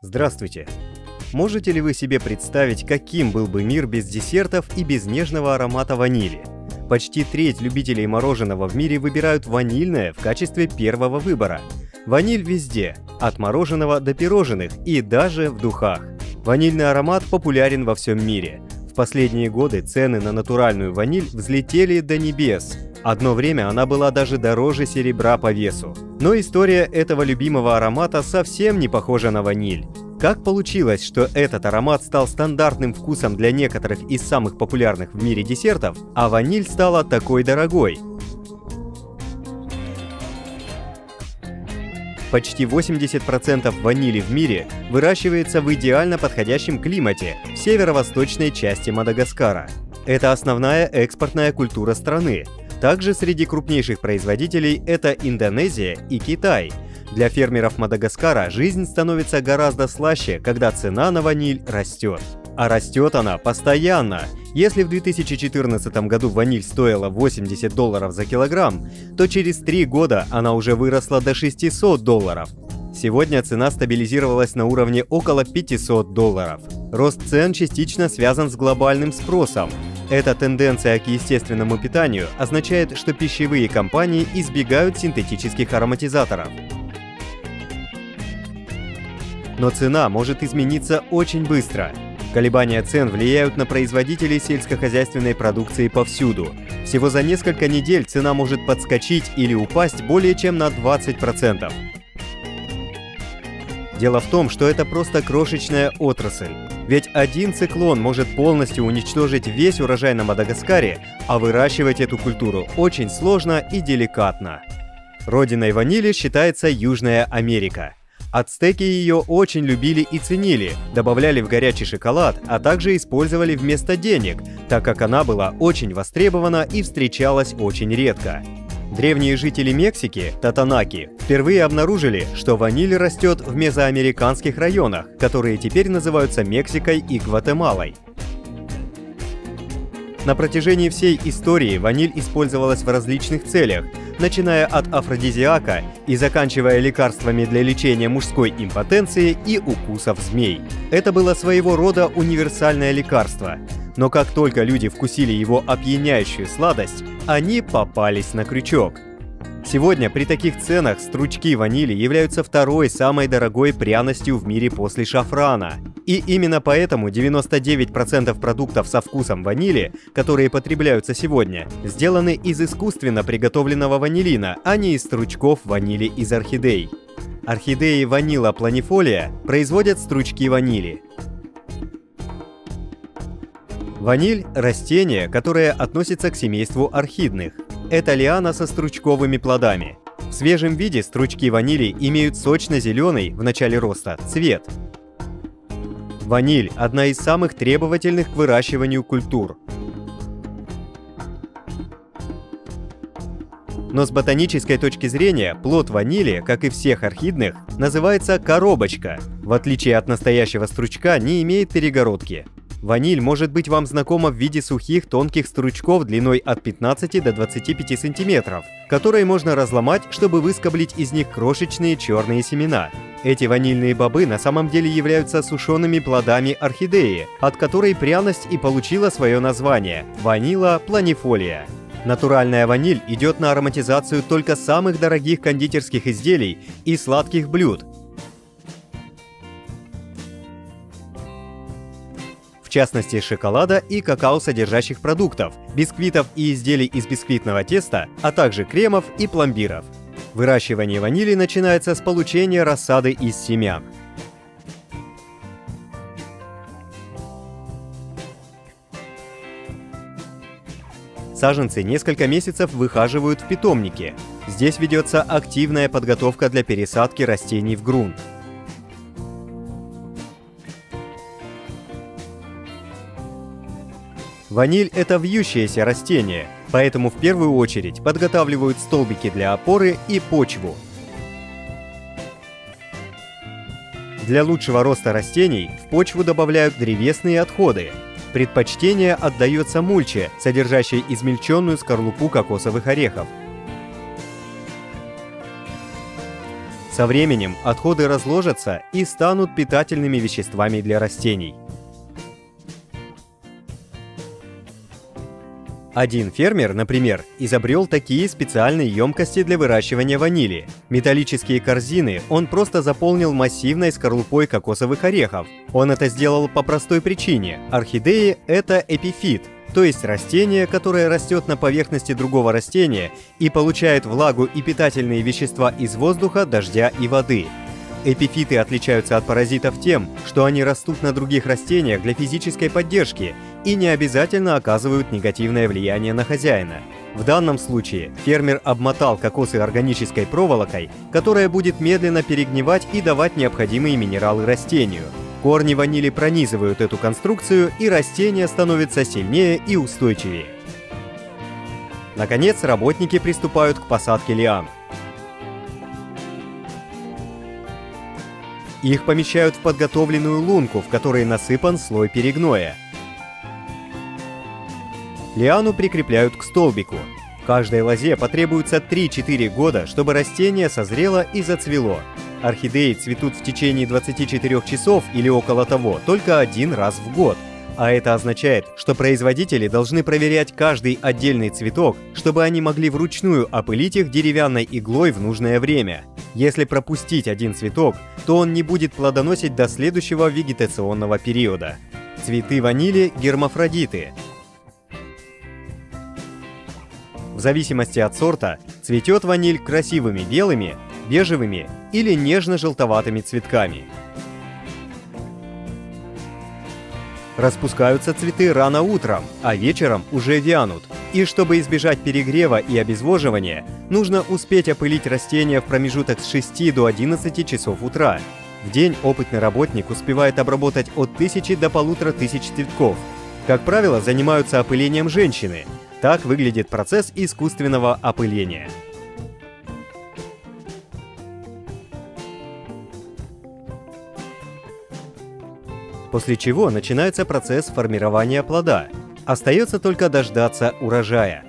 Здравствуйте! Можете ли вы себе представить, каким был бы мир без десертов и без нежного аромата ванили? Почти треть любителей мороженого в мире выбирают ванильное в качестве первого выбора. Ваниль везде, от мороженого до пирожных и даже в духах. Ванильный аромат популярен во всем мире. В последние годы цены на натуральную ваниль взлетели до небес. Одно время она была даже дороже серебра по весу. Но история этого любимого аромата совсем не похожа на ваниль. Как получилось, что этот аромат стал стандартным вкусом для некоторых из самых популярных в мире десертов, а ваниль стала такой дорогой? Почти 80% ванили в мире выращивается в идеально подходящем климате в северо-восточной части Мадагаскара. Это основная экспортная культура страны. Также среди крупнейших производителей это Индонезия и Китай. Для фермеров Мадагаскара жизнь становится гораздо слаще, когда цена на ваниль растет. А растет она постоянно. Если в 2014 году ваниль стоила $80 за килограмм, то через 3 года она уже выросла до $600. Сегодня цена стабилизировалась на уровне около $500. Рост цен частично связан с глобальным спросом. Эта тенденция к естественному питанию означает, что пищевые компании избегают синтетических ароматизаторов. Но цена может измениться очень быстро. Колебания цен влияют на производителей сельскохозяйственной продукции повсюду. Всего за несколько недель цена может подскочить или упасть более чем на 20%. Дело в том, что это просто крошечная отрасль. Ведь один циклон может полностью уничтожить весь урожай на Мадагаскаре, а выращивать эту культуру очень сложно и деликатно. Родиной ванили считается Южная Америка. Ацтеки ее очень любили и ценили, добавляли в горячий шоколад, а также использовали вместо денег, так как она была очень востребована и встречалась очень редко. Древние жители Мексики, татанаки, впервые обнаружили, что ваниль растет в мезоамериканских районах, которые теперь называются Мексикой и Гватемалой. На протяжении всей истории ваниль использовалась в различных целях, начиная от афродизиака и заканчивая лекарствами для лечения мужской импотенции и укусов змей. Это было своего рода универсальное лекарство. Но как только люди вкусили его опьяняющую сладость, они попались на крючок. Сегодня при таких ценах стручки ванили являются второй самой дорогой пряностью в мире после шафрана. И именно поэтому 99% продуктов со вкусом ванили, которые потребляются сегодня, сделаны из искусственно приготовленного ванилина, а не из стручков ванили из орхидей. Орхидеи Vanilla planifolia производят стручки ванили. Ваниль – растение, которое относится к семейству орхидных. Это лиана со стручковыми плодами. В свежем виде стручки ванили имеют сочно-зеленый, в начале роста, цвет. Ваниль – одна из самых требовательных к выращиванию культур. Но с ботанической точки зрения плод ванили, как и всех орхидных, называется коробочка. В отличие от настоящего стручка, не имеет перегородки. Ваниль может быть вам знакома в виде сухих тонких стручков длиной от 15 до 25 см, которые можно разломать, чтобы выскоблить из них крошечные черные семена. Эти ванильные бобы на самом деле являются сушеными плодами орхидеи, от которой пряность и получила свое название – Vanilla planifolia. Натуральная ваниль идет на ароматизацию только самых дорогих кондитерских изделий и сладких блюд. В частности, шоколада и какао-содержащих продуктов, бисквитов и изделий из бисквитного теста, а также кремов и пломбиров. Выращивание ванили начинается с получения рассады из семян. Саженцы несколько месяцев выхаживают в питомнике. Здесь ведется активная подготовка для пересадки растений в грунт. Ваниль – это вьющееся растение, поэтому в первую очередь подготавливают столбики для опоры и почву. Для лучшего роста растений в почву добавляют древесные отходы. Предпочтение отдается мульче, содержащей измельченную скорлупу кокосовых орехов. Со временем отходы разложатся и станут питательными веществами для растений. Один фермер, например, изобрел такие специальные емкости для выращивания ванили. Металлические корзины он просто заполнил массивной скорлупой кокосовых орехов. Он это сделал по простой причине. Орхидеи – это эпифит, то есть растение, которое растет на поверхности другого растения и получает влагу и питательные вещества из воздуха, дождя и воды. Эпифиты отличаются от паразитов тем, что они растут на других растениях для физической поддержки и не обязательно оказывают негативное влияние на хозяина. В данном случае фермер обмотал кокосы органической проволокой, которая будет медленно перегнивать и давать необходимые минералы растению. Корни ванили пронизывают эту конструкцию, и растение становится сильнее и устойчивее. Наконец, работники приступают к посадке лиан. Их помещают в подготовленную лунку, в которой насыпан слой перегноя. Лиану прикрепляют к столбику. Каждой лозе потребуется 3-4 года, чтобы растение созрело и зацвело. Орхидеи цветут в течение 24 часов или около того только один раз в год. А это означает, что производители должны проверять каждый отдельный цветок, чтобы они могли вручную опылить их деревянной иглой в нужное время. Если пропустить один цветок, то он не будет плодоносить до следующего вегетационного периода. Цветы ванили – гермафродиты. В зависимости от сорта, цветет ваниль красивыми белыми, бежевыми или нежно-желтоватыми цветками. Распускаются цветы рано утром, а вечером уже вянут. И чтобы избежать перегрева и обезвоживания, нужно успеть опылить растения в промежуток с 6 до 11 часов утра. В день опытный работник успевает обработать от 1000 до 1500 цветков. Как правило, занимаются опылением женщины. Так выглядит процесс искусственного опыления. После чего начинается процесс формирования плода. Остается только дождаться урожая.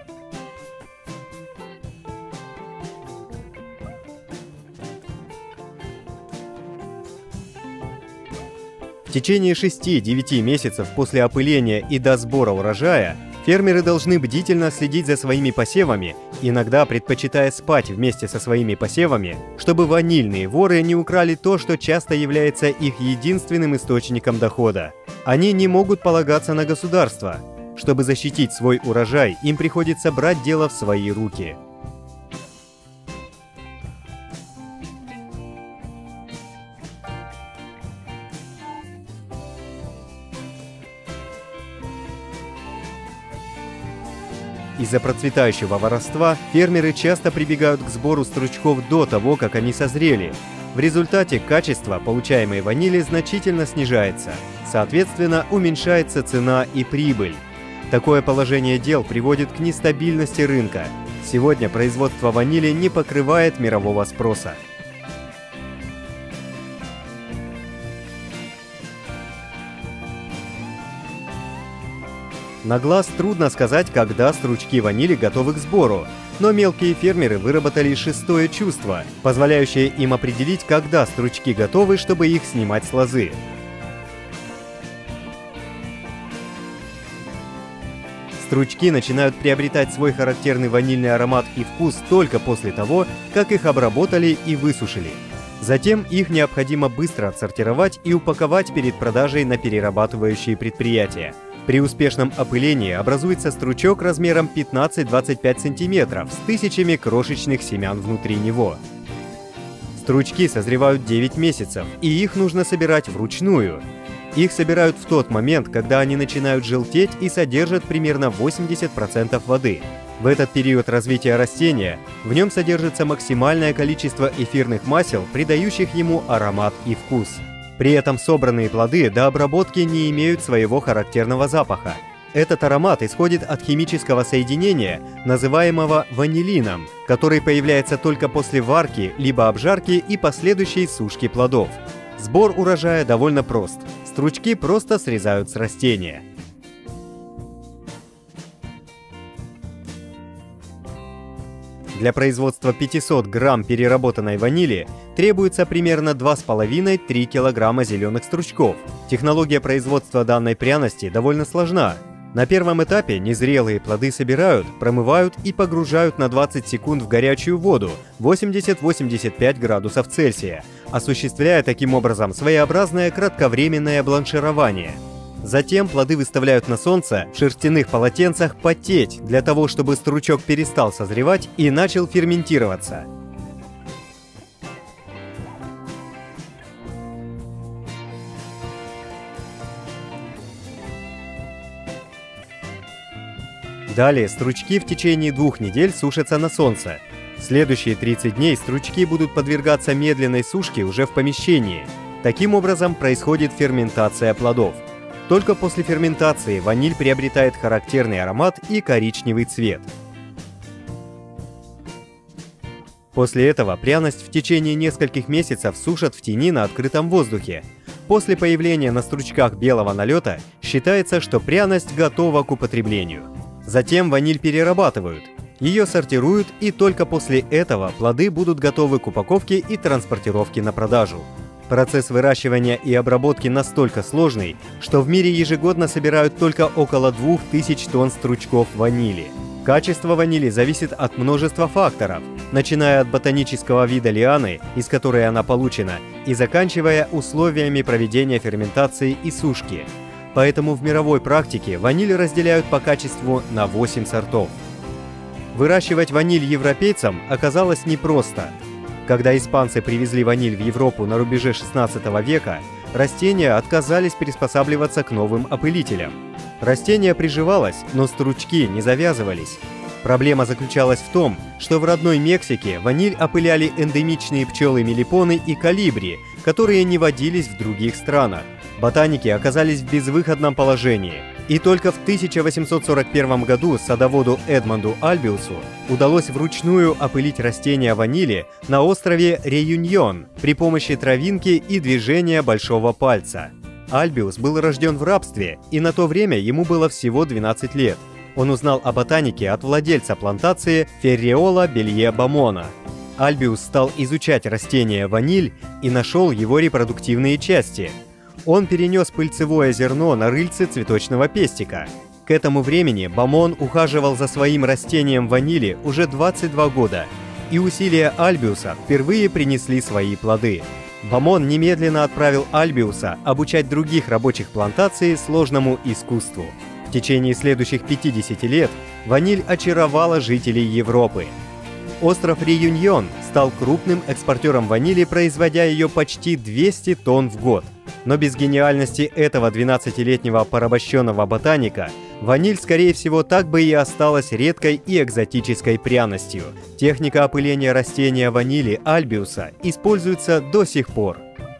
В течение 6-9 месяцев после опыления и до сбора урожая фермеры должны бдительно следить за своими посевами, иногда предпочитая спать вместе со своими посевами, чтобы ванильные воры не украли то, что часто является их единственным источником дохода. Они не могут полагаться на государство. Чтобы защитить свой урожай, им приходится брать дело в свои руки. Из-за процветающего воровства фермеры часто прибегают к сбору стручков до того, как они созрели. В результате качество получаемой ванили значительно снижается. Соответственно, уменьшается цена и прибыль. Такое положение дел приводит к нестабильности рынка. Сегодня производство ванили не покрывает мирового спроса. На глаз трудно сказать, когда стручки ванили готовы к сбору, но мелкие фермеры выработали шестое чувство, позволяющее им определить, когда стручки готовы, чтобы их снимать с лозы. Стручки начинают приобретать свой характерный ванильный аромат и вкус только после того, как их обработали и высушили. Затем их необходимо быстро отсортировать и упаковать перед продажей на перерабатывающие предприятия. При успешном опылении образуется стручок размером 15-25 см с тысячами крошечных семян внутри него. Стручки созревают 9 месяцев, и их нужно собирать вручную. Их собирают в тот момент, когда они начинают желтеть и содержат примерно 80% воды. В этот период развития растения в нем содержится максимальное количество эфирных масел, придающих ему аромат и вкус. При этом собранные плоды до обработки не имеют своего характерного запаха. Этот аромат исходит от химического соединения, называемого ванилином, который появляется только после варки либо обжарки и последующей сушки плодов. Сбор урожая довольно прост. Стручки просто срезают с растения. Для производства 500 грамм переработанной ванили требуется примерно 2,5-3 килограмма зеленых стручков. Технология производства данной пряности довольно сложна. На первом этапе незрелые плоды собирают, промывают и погружают на 20 секунд в горячую воду 80-85 градусов Цельсия, осуществляя таким образом своеобразное кратковременное бланширование. Затем плоды выставляют на солнце в шерстяных полотенцах потеть, для того, чтобы стручок перестал созревать и начал ферментироваться. Далее стручки в течение 2 недель сушатся на солнце. В следующие 30 дней стручки будут подвергаться медленной сушке уже в помещении. Таким образом происходит ферментация плодов. Только после ферментации ваниль приобретает характерный аромат и коричневый цвет. После этого пряность в течение нескольких месяцев сушат в тени на открытом воздухе. После появления на стручках белого налета считается, что пряность готова к употреблению. Затем ваниль перерабатывают. Ее сортируют, и только после этого плоды будут готовы к упаковке и транспортировке на продажу. Процесс выращивания и обработки настолько сложный, что в мире ежегодно собирают только около 2000 тонн стручков ванили. Качество ванили зависит от множества факторов, начиная от ботанического вида лианы, из которой она получена, и заканчивая условиями проведения ферментации и сушки. Поэтому в мировой практике ваниль разделяют по качеству на 8 сортов. Выращивать ваниль европейцам оказалось непросто. Когда испанцы привезли ваниль в Европу на рубеже 16 века, растения отказались приспосабливаться к новым опылителям. Растение приживалось, но стручки не завязывались. Проблема заключалась в том, что в родной Мексике ваниль опыляли эндемичные пчелы-мелипоны и колибри, которые не водились в других странах. Ботаники оказались в безвыходном положении. И только в 1841 году садоводу Эдмонду Альбиусу удалось вручную опылить растения ванили на острове Реюньон при помощи травинки и движения большого пальца. Альбиус был рожден в рабстве, и на то время ему было всего 12 лет. Он узнал о ботанике от владельца плантации Ферреола Белье Бамона. Альбиус стал изучать растение ваниль и нашел его репродуктивные части. Он перенес пыльцевое зерно на рыльце цветочного пестика. К этому времени Бамон ухаживал за своим растением ванили уже 22 года, и усилия Альбиуса впервые принесли свои плоды. Бамон немедленно отправил Альбиуса обучать других рабочих плантаций сложному искусству. В течение следующих 50 лет ваниль очаровала жителей Европы. Остров Реюньон стал крупным экспортером ванили, производя ее почти 200 тонн в год. Но без гениальности этого 12-летнего порабощенного ботаника ваниль, скорее всего, так бы и осталась редкой и экзотической пряностью. Техника опыления растения ванили Альбиуса используется до сих пор.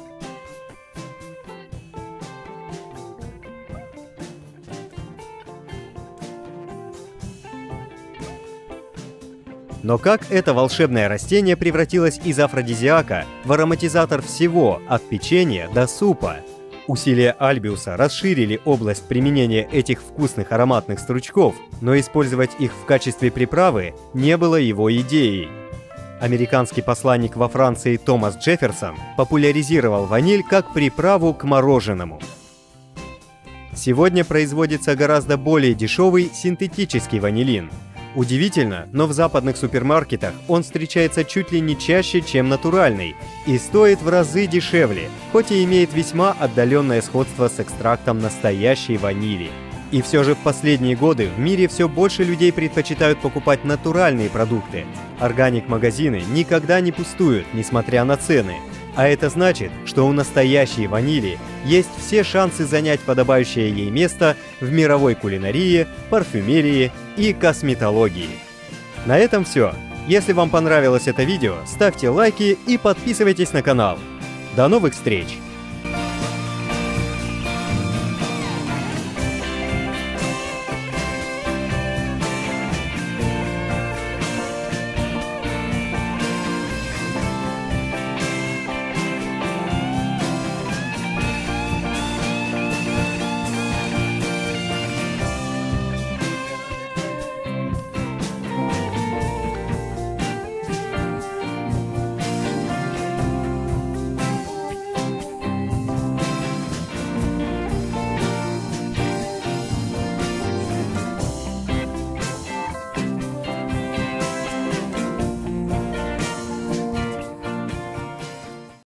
Но как это волшебное растение превратилось из афродизиака в ароматизатор всего, от печенья до супа? Усилия Альбиуса расширили область применения этих вкусных ароматных стручков, но использовать их в качестве приправы не было его идеей. Американский посланник во Франции Томас Джефферсон популяризировал ваниль как приправу к мороженому. Сегодня производится гораздо более дешевый синтетический ванилин. Удивительно, но в западных супермаркетах он встречается чуть ли не чаще, чем натуральный, и стоит в разы дешевле, хоть и имеет весьма отдаленное сходство с экстрактом настоящей ванили. И все же в последние годы в мире все больше людей предпочитают покупать натуральные продукты. Органик-магазины никогда не пустуют, несмотря на цены. А это значит, что у настоящей ванили есть все шансы занять подобающее ей место в мировой кулинарии, парфюмерии и косметологии. На этом все. Если вам понравилось это видео, ставьте лайки и подписывайтесь на канал. До новых встреч!